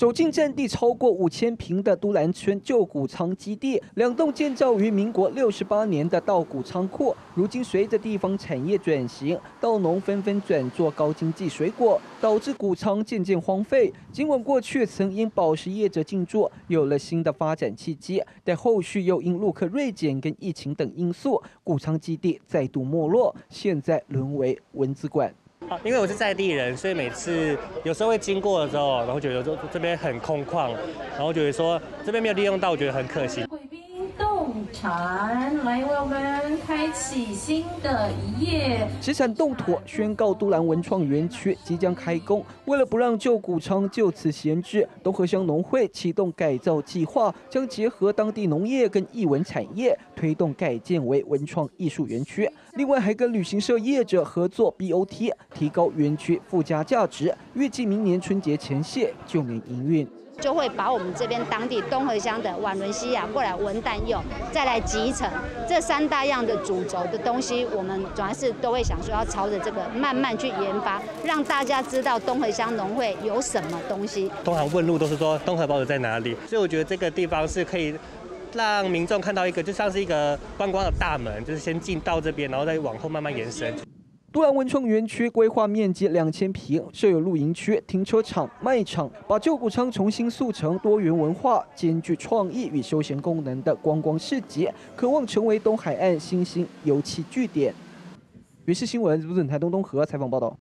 走进占地超过5000坪的都兰村旧谷仓基地，2栋建造于民国68年的稻谷仓库，如今随着地方产业转型，稻农纷纷转做高经济水果，导致谷仓渐渐荒废。尽管过去曾因宝石业者进驻有了新的发展契机，但后续又因陆客锐减跟疫情等因素，谷仓基地再度没落，现在沦为蚊子馆。 因为我是在地人，所以每次有时候会经过的时候，然后觉得这边很空旷，然后觉得说这边没有利用到，我觉得很可惜。 贵宾动产，来为我们开启新的一页。 石产动妥宣告都兰文创园区即将开工，为了不让旧谷仓就此闲置，东河乡农会启动改造计划，将结合当地农业跟艺文产业，推动改建为文创艺术园区。另外还跟旅行社业者合作 BOT。 提高园区附加价值，预计明年春节前夕就能营运。 就会把我们这边当地东河乡的瓦伦西亚过来文旦柚，再来集成这3大样的主轴的东西，我们主要是都会想说要朝着这个慢慢去研发，让大家知道东河乡农会有什么东西。 通常问路都是说东河包子在哪里，所以我觉得这个地方是可以让民众看到一个就像是一个观光的大门，就是先进到这边，然后再往后慢慢延伸。 都兰文创园区规划面积2000坪，设有露营区、停车场、卖场，把旧谷仓重新塑成多元文化、兼具创意与休闲功能的观光市集，渴望成为东海岸新兴油气据点。原视新闻，台东东河采访报道。